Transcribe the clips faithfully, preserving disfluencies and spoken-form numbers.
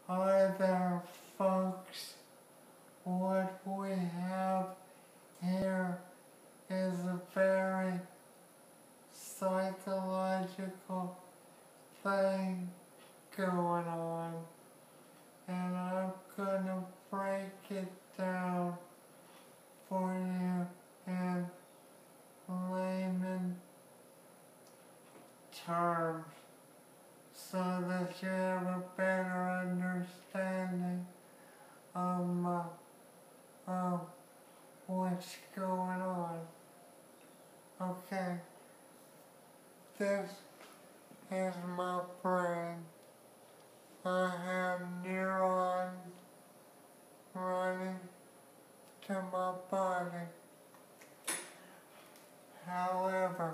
Hi there, folks. What we have here is a very psychological thing going on, and I'm gonna break it down for you in layman terms so that you have a better understanding of, uh, of what's going on. Okay, this is my brain. I have neurons running to my body. However,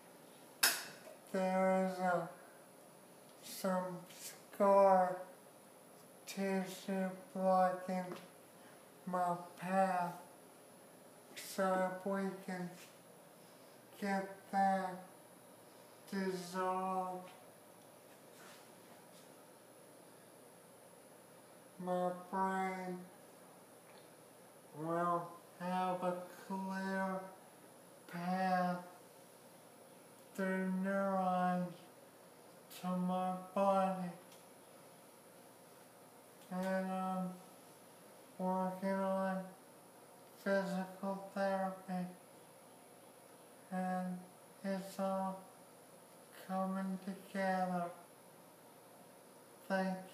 there is a, some scar tissue blocking my path, so if we can get that dissolved, my brain will have a clear path through neurons to my body. And I'm working on physical therapy, and it's all coming together. Thank